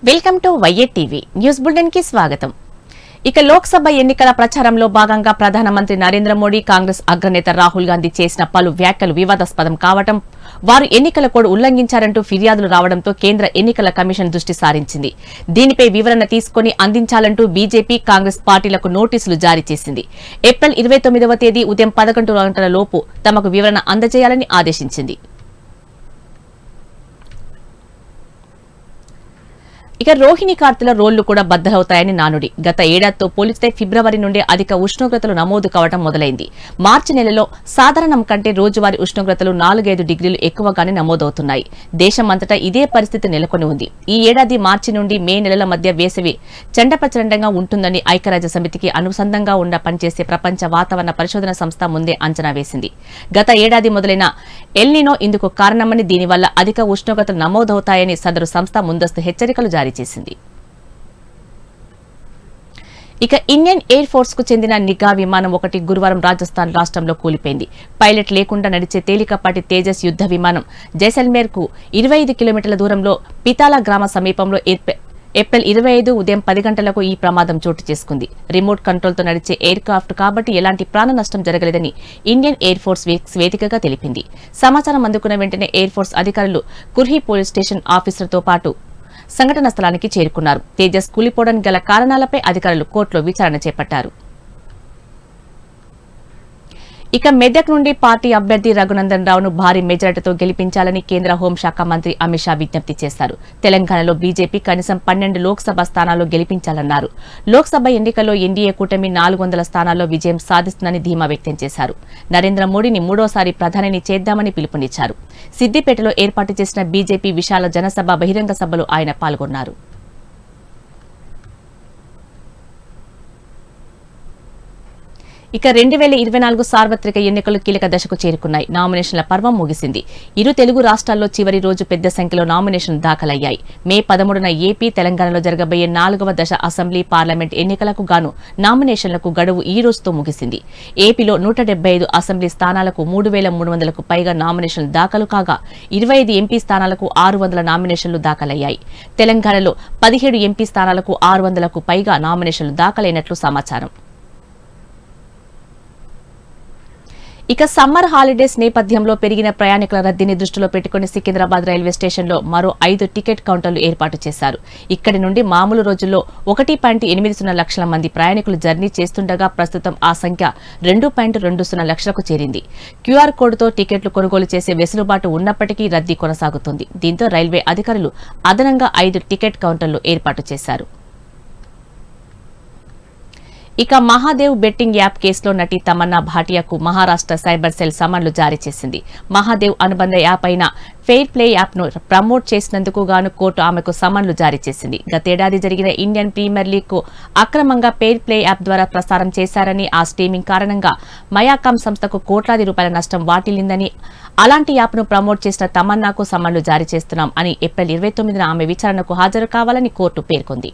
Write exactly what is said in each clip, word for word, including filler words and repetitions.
Welcome to YA TV news bulletin కి స్వాగతం. ఇక లోక్సభ ఎన్నికల ప్రచారంలో భాగంగా ప్రధానమంత్రి నరేంద్ర మోడీ కాంగ్రెస్ అగ్రనేత రాహుల్ గాంధీ చేసిన పలు వ్యాఖ్యలు వివాదాస్పదం కావడం, వారు ఎన్నికల కోడ్ ఉల్లంఘించారంటూ ఫిర్యాదులు రావడంతో కేంద్ర ఎన్నికల కమిషన్ దృష్టి సారించింది. దీనిపై వివరణ తీసుకుని అందించాలంటూ బీజేపీ, కాంగ్రెస్ పార్టీలకు నోటీసులు జారీ చేసింది. ఏప్రిల్ ఇరవై తొమ్మిదవ తేదీ ఉదయం పదకొండు గంటల లోపు తమకు వివరణ అందజేయాలని ఆదేశించింది. ఇక రోహిణి కార్తెల రోళ్లు కూడా బద్దలవుతాయని నానుడి. గత ఏడాదితో పోలిస్తే ఫిబ్రవరి నుండి అధిక ఉష్ణోగ్రతలు నమోదు కావడం మొదలైంది. మార్చి నెలలో సాధారణం కంటే రోజువారీ ఉష్ణోగ్రతలు నాలుగైదు డిగ్రీలు ఎక్కువగానే నమోదవుతున్నాయి. దేశమంతటా ఇదే పరిస్థితి నెలకొని ఉంది. ఈ ఏడాది మార్చి నుండి మే నెలల మధ్య వేసవి చండప్రచండంగా ఉంటుందని ఐక్యరాజ్య సమితికి అనుసంధానంగా ఉన్న పనిచేసే ప్రపంచ వాతావరణ పరిశోధన సంస్థ ముందే అంచనా వేసింది. గత ఏడాది మొదలైన ఎల్నినో ఇందుకు కారణమని, దీనివల్ల అధిక ఉష్ణోగ్రతలు నమోదవుతాయని సదరు సంస్థ ముందస్తు హెచ్చరికలు జారీ చేసింది. ఇక ఇండియన్ ఎయిర్ ఫోర్స్ కు చెందిన నిఘా విమానం ఒకటి గురువారం రాజస్థాన్ రాష్ట్రంలో కూలిపోయింది. పైలట్ లేకుండా నడిచే తేలికపాటి తేజస్ యుద్ధ విమానం జైసల్మేర్ కు ఇరవై ఐదు కిలోమీటర్ల దూరంలో పితాలా గ్రామ సమీపంలో ఏప్రిల్ ఇరవై ఐదు ఉదయం పది గంటలకు ఈ ప్రమాదం చోటు చేసుకుంది. రిమోట్ కంట్రోల్తో నడిచే ఎయిర్ క్రాఫ్ట్ కాబట్టి ఎలాంటి ప్రాణ నష్టం జరగలేదని ఇండియన్ ఎయిర్ ఫోర్స్ వేదికగా తెలిపింది. సమాచారం అందుకున్న వెంటనే ఎయిర్ ఫోర్స్ అధికారులు కుర్హీ పోలీస్ స్టేషన్ ఆఫీసర్తో పాటు సంఘటన స్థలానికి చేరుకున్నారు. తేజస్ కూలిపోవడానికి గల కారణాలపై అధికారులు కోర్టులో విచారణ చేపట్టారు. ఇక మెదక్ నుండి పార్టీ అభ్యర్థి రఘునందన్ రావును భారీ మెజారిటీతో గెలిపించాలని కేంద్ర హోంశాఖ మంత్రి అమిత్ షా విజ్ఞప్తి చేశారు. తెలంగాణలో బీజేపీ కనీసం పన్నెండు లోక్సభ స్థానాల్లో గెలిపించాలన్నారు. లోక్సభ ఎన్నికల్లో ఎన్డీఏ కూటమి నాలుగు వందల స్థానాల్లో విజయం సాధిస్తుందని ధీమా వ్యక్తం చేశారు. నరేంద్ర మోడీని మూడోసారి ప్రధానిని చేద్దామని పిలుపునిచ్చారు. సిద్దిపేటలో ఏర్పాటు చేసిన బీజేపీ విశాల జనసభ బహిరంగ సభలో ఆయన పాల్గొన్నారు. ఇక రెండు వేల ఇరవై నాలుగు సార్వత్రిక ఎన్నికలు కీలక దశకు చేరుకున్నాయి. నామినేషన్ల పర్వం ముగిసింది. ఇరు తెలుగు రాష్ట్రాల్లో చివరి రోజు పెద్ద సంఖ్యలో నామినేషన్లు దాఖలయ్యాయి. మే పదమూడున ఏపీ, తెలంగాణలో జరగబోయే నాలుగవ దశ అసెంబ్లీ, పార్లమెంట్ ఎన్నికలకు గాను నామినేషన్లకు గడువు ఈ రోజుతో ముగిసింది. ఏపీలో నూట డెబ్బై ఐదు అసెంబ్లీ స్థానాలకు మూడు వేల మూడు వందలకు పైగా నామినేషన్లు దాఖలు కాగా ఇరవై ఐదు ఎంపీ స్థానాలకు ఆరు వందల నామినేషన్లు దాఖలయ్యాయి. తెలంగాణలో పదిహేడు ఎంపీ స్థానాలకు ఆరు వందలకు పైగా నామినేషన్లు దాఖలైనట్లు సమాచారం. ఇక సమ్మర్ హాలిడేస్ నేపథ్యంలో పెరిగిన ప్రయాణికుల రద్దీని దృష్టిలో పెట్టుకుని సికింద్రాబాద్ రైల్వే స్టేషన్లో మరో ఐదు టికెట్ కౌంటర్లు ఏర్పాటు చేశారు. ఇక్కడి నుండి మామూలు రోజుల్లో ఒకటి పాయింట్ ఎనిమిది సున్నా లక్షల మంది ప్రయాణికులు జర్నీ చేస్తుండగా ప్రస్తుతం ఆ సంఖ్య రెండు పాయింట్ రెండు సున్నా లక్షలకు చేరింది. క్యూఆర్ కోడ్తో టికెట్లు కొనుగోలు చేసే వెసులుబాటు ఉన్నప్పటికీ రద్దీ కొనసాగుతుంది. దీంతో రైల్వే అధికారులు అదనంగా ఐదు టికెట్ కౌంటర్లు ఏర్పాటు చేశారు. ఇక మహాదేవ్ బెట్టింగ్ యాప్ కేసులో నటి తమన్నా భాటియాకు మహారాష్ట్ర సైబర్ సెల్ సమన్లు జారీ చేసింది. మహాదేవ్ అనుబంధ యాప్ అయిన ఫెయిర్ ప్లే యాప్ ను ప్రమోట్ చేసినందుకు గాను కోర్టు ఆమెకు సమన్లు జారీ చేసింది. గతేడాది జరిగిన ఇండియన్ ప్రీమియర్ లీగ్ కు అక్రమంగా ఫెయిర్ ప్లే యాప్ ద్వారా ప్రసారం చేశారని, ఆ స్ట్రీమింగ్ కారణంగా మయాకామ్ సంస్థకు కోట్లాది రూపాయల నష్టం వాటిల్లిందని, అలాంటి యాప్ ను ప్రమోట్ చేసిన తమన్నాకు సమన్లు జారీ చేస్తున్నాం అని ఏప్రిల్ ఇరవై తొమ్మిదిన ఆమె విచారణకు హాజరు కావాలని కోర్టు పేర్కొంది.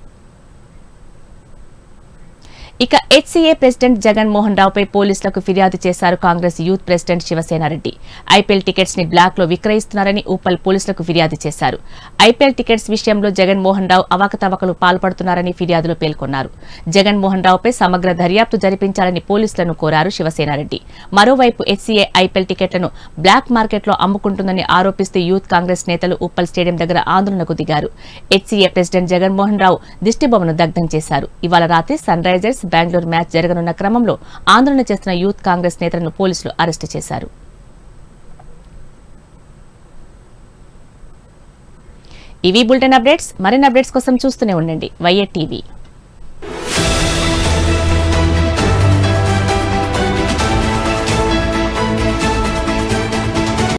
ఇక హెచ్సీఏ ప్రెసిడెంట్ జగన్ మోహన్ రావుపై పోలీసులకు ఫిర్యాదు చేశారు Congress youth president Sivasena Reddy. IPL tickets ని బ్లాక్ లో విక్రయిస్తున్నారని ఉప్పల్ పోలీసులకు ఫిర్యాదు చేశారు. ఐపీఎల్ టికెట్స్ విషయంలో జగన్ మోహన్ రావు అవకతవకలు పాల్పడుతున్నారని ఫిర్యాదులో పేర్కొన్నారు. జగన్ మోహన్ రావుపై సమగ్ర దర్యాప్తు జరిపించాలని పోలీసులను కోరారు శివసేనారెడ్డి. మరోవైపు హెచ్సీఏ ఐపీఎల్ టికెట్లను బ్లాక్ మార్కెట్ లో అమ్ముకుంటుందని ఆరోపిస్తూ యూత్ కాంగ్రెస్ నేతలు ఉప్పల్ స్టేడియం దగ్గర ఆందోళనకు దిగారు. హెచ్సీఏ ప్రెసిడెంట్ జగన్ మోహన్ రావు దిష్టిబొమ్మను దగ్ధం చేశారు. ఇవాళ రాత్రి సన్ రైజర్స్ బెంగళూరు మ్యాచ్ జరగనున్న క్రమంలో ఆందోళన చేస్తున్న యూత్ కాంగ్రెస్ నేతలను పోలీసులు అరెస్టు చేశారు. ఇవి బులెటిన్ అప్డేట్స్. మరిన్ని అప్డేట్స్ కోసం చూస్తూనే ఉండండి వైఏ టీవీ.